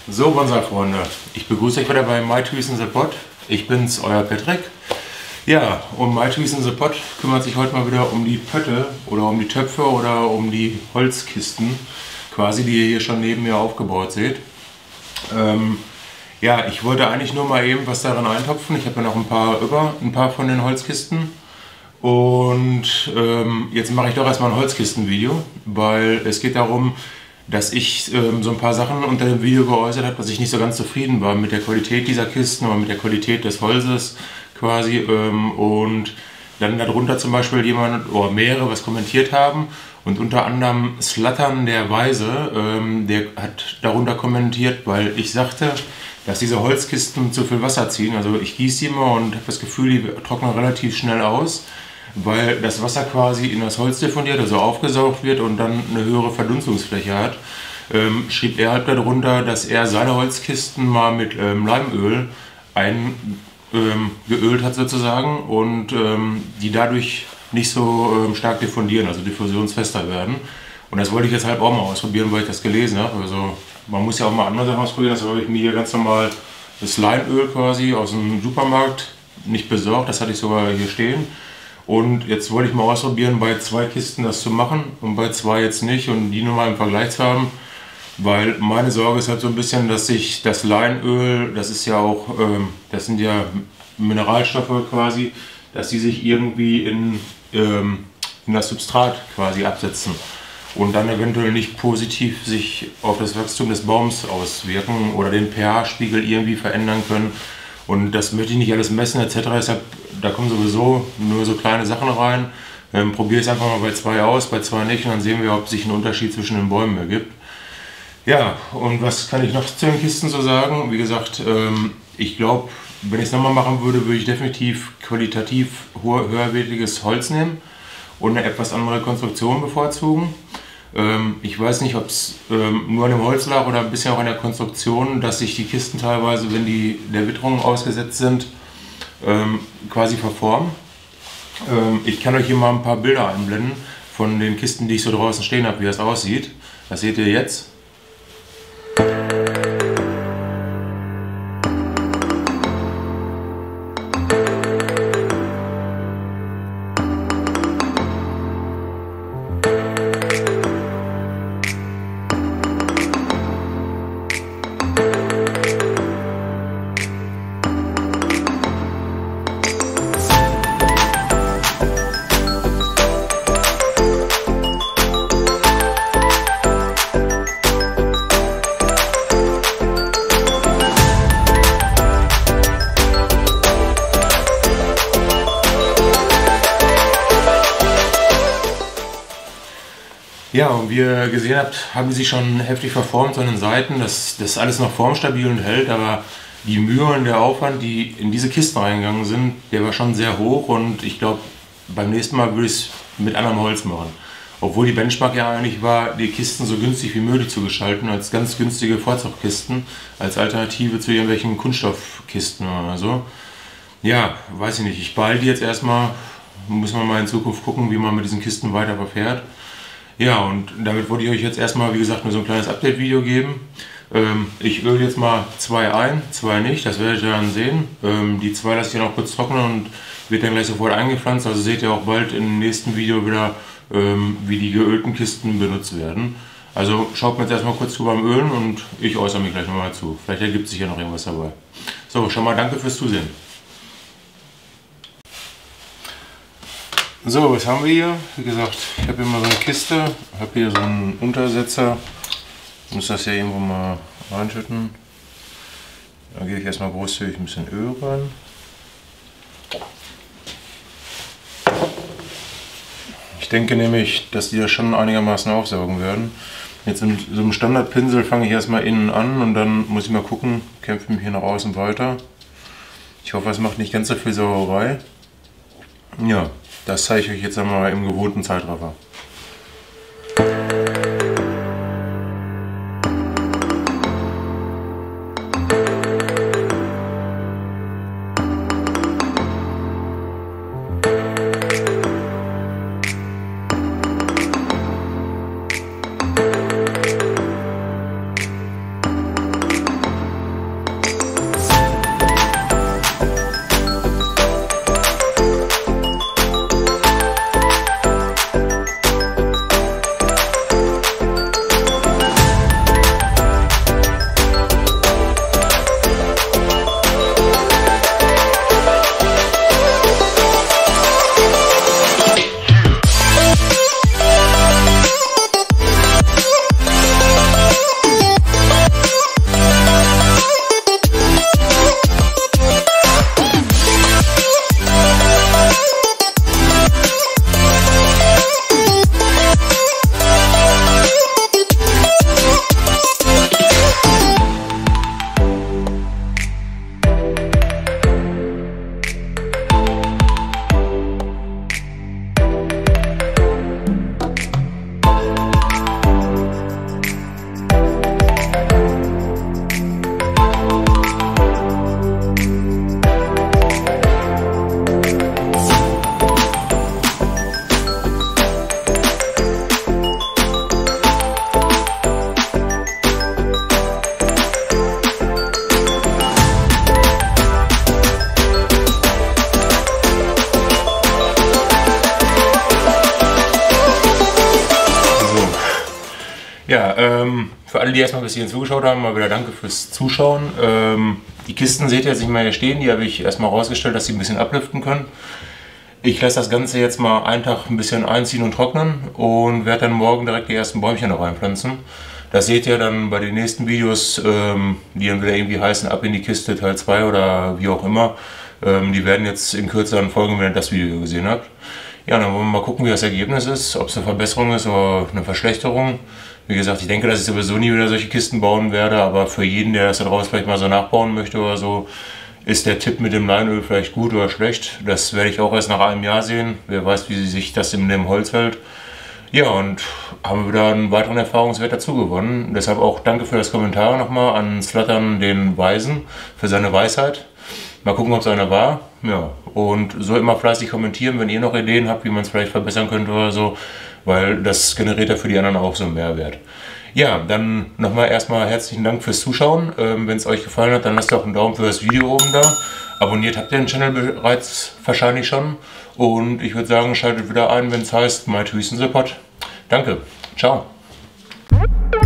So, Bonsai-Freunde, ich begrüße euch wieder bei My Trees in the Pot. Ich bin's, euer Patrick. Ja, um My Trees in the Pot kümmert sich heute mal wieder um die Pötte oder um die Töpfe oder um die Holzkisten, quasi, die ihr hier schon neben mir aufgebaut seht. Ja, ich wollte eigentlich nur mal eben was darin eintopfen. Ich habe ja noch ein paar von den Holzkisten. Und jetzt mache ich doch erstmal ein Holzkistenvideo, weil es geht darum, dass ich so ein paar Sachen unter dem Video geäußert habe, dass ich nicht so ganz zufrieden war mit der Qualität dieser Kisten oder mit der Qualität des Holzes quasi. Und dann darunter zum Beispiel jemand oder mehrere was kommentiert haben. Und unter anderem Slattern der Weise, der hat darunter kommentiert, weil ich sagte, dass diese Holzkisten zu viel Wasser ziehen. Also ich gieße die immer und habe das Gefühl, die trocknen relativ schnell aus, weil das Wasser quasi in das Holz diffundiert, also aufgesaugt wird und dann eine höhere Verdunstungsfläche hat. Schrieb er halt darunter, dass er seine Holzkisten mal mit Leimöl geölt hat sozusagen und die dadurch nicht so stark diffundieren, also diffusionsfester werden. Und das wollte ich jetzt halt auch mal ausprobieren, weil ich das gelesen habe. Also man muss ja auch mal andere Sachen ausprobieren. Das habe ich mir hier ganz normal das Leimöl quasi aus dem Supermarkt nicht besorgt. Das hatte ich sogar hier stehen. Und jetzt wollte ich mal ausprobieren, bei 2 Kisten das zu machen und bei 2 jetzt nicht und die nur mal im Vergleich zu haben. Weil meine Sorge ist halt so ein bisschen, dass sich das Leinöl, das ist ja auch, das sind ja Mineralstoffe quasi, dass die sich irgendwie in das Substrat quasi absetzen und dann eventuell nicht positiv sich auf das Wachstum des Baums auswirken oder den pH-Spiegel irgendwie verändern können. Und das möchte ich nicht alles messen etc. Deshalb, da kommen sowieso nur so kleine Sachen rein. Probiere es einfach mal bei 2 aus, bei 2 nicht und dann sehen wir, ob sich ein Unterschied zwischen den Bäumen ergibt. Ja, und was kann ich noch zu den Kisten so sagen? Wie gesagt, ich glaube, wenn ich es nochmal machen würde, würde ich definitiv qualitativ höherwertiges Holz nehmen und eine etwas andere Konstruktion bevorzugen. Ich weiß nicht, ob es nur an dem Holz lag oder ein bisschen auch an der Konstruktion, dass sich die Kisten teilweise, wenn die der Witterung ausgesetzt sind, quasi verformen. Ich kann euch hier mal ein paar Bilder einblenden von den Kisten, die ich so draußen stehen habe, wie das aussieht. Das seht ihr jetzt. Ja, und wie ihr gesehen habt, haben die sich schon heftig verformt an den Seiten. Das alles noch formstabil und hält, aber die Mühe und der Aufwand, die in diese Kisten reingegangen sind, der war schon sehr hoch und ich glaube, beim nächsten Mal würde ich es mit anderem Holz machen. Obwohl die Benchmark ja eigentlich war, die Kisten so günstig wie möglich zu gestalten, als ganz günstige Vorzugstkisten, als Alternative zu irgendwelchen Kunststoffkisten oder so. Ja, weiß ich nicht, ich behalte die jetzt erstmal, muss man mal in Zukunft gucken, wie man mit diesen Kisten weiter verfährt. Ja, und damit wollte ich euch jetzt erstmal, wie gesagt, nur so ein kleines Update-Video geben. Ich öle jetzt mal 2 ein, 2 nicht, das werdet ihr dann sehen. Die 2 lasse ich dann auch kurz trocknen und wird dann gleich sofort eingepflanzt. Also seht ihr auch bald im nächsten Video wieder, wie die geölten Kisten benutzt werden. Also schaut mir jetzt erstmal kurz zu beim Ölen und ich äußere mich gleich nochmal zu. Vielleicht ergibt sich ja noch irgendwas dabei. So, schon mal danke fürs Zusehen. So, was haben wir hier? Wie gesagt, ich habe hier mal so eine Kiste, habe hier so einen Untersetzer, muss das ja irgendwo mal reinschütten. Da gebe ich erstmal großzügig ein bisschen Öl rein. Ich denke nämlich, dass die das schon einigermaßen aufsaugen werden. Jetzt in so einem Standardpinsel fange ich erstmal innen an und dann muss ich mal gucken, kämpfe mich hier nach außen weiter. Ich hoffe, es macht nicht ganz so viel Sauerei. Ja. Das zeige ich euch jetzt einmal im gewohnten Zeitraffer. Ja, für alle, die erstmal bis hierhin zugeschaut haben, mal wieder danke fürs Zuschauen. Die Kisten seht ihr jetzt nicht mehr hier stehen, die habe ich erstmal rausgestellt, dass sie ein bisschen ablüften können. Ich lasse das Ganze jetzt mal einen Tag ein bisschen einziehen und trocknen und werde dann morgen direkt die ersten Bäumchen noch reinpflanzen. Das seht ihr dann bei den nächsten Videos, die dann wieder irgendwie heißen, ab in die Kiste Teil 2 oder wie auch immer. Die werden jetzt in kürzeren Folgen, wenn ihr das Video gesehen habt. Ja, dann wollen wir mal gucken, wie das Ergebnis ist, ob es eine Verbesserung ist oder eine Verschlechterung. Wie gesagt, ich denke, dass ich sowieso nie wieder solche Kisten bauen werde, aber für jeden, der das da draußen vielleicht mal so nachbauen möchte oder so, ist der Tipp mit dem Leinöl vielleicht gut oder schlecht. Das werde ich auch erst nach einem Jahr sehen. Wer weiß, wie sich das in dem Holz hält. Ja, und haben wir wieder einen weiteren Erfahrungswert dazu gewonnen. Deshalb auch danke für das Kommentar nochmal an Slattern den Weisen für seine Weisheit. Mal gucken, ob es einer war. Ja, und so immer fleißig kommentieren, wenn ihr noch Ideen habt, wie man es vielleicht verbessern könnte oder so, weil das generiert ja für die anderen auch so einen Mehrwert. Ja, dann nochmal erstmal herzlichen Dank fürs Zuschauen. Wenn es euch gefallen hat, dann lasst doch einen Daumen für das Video oben da. Abonniert habt ihr den Channel bereits wahrscheinlich schon. Und ich würde sagen, schaltet wieder ein, wenn es heißt My Trees in the Pot. Danke, ciao.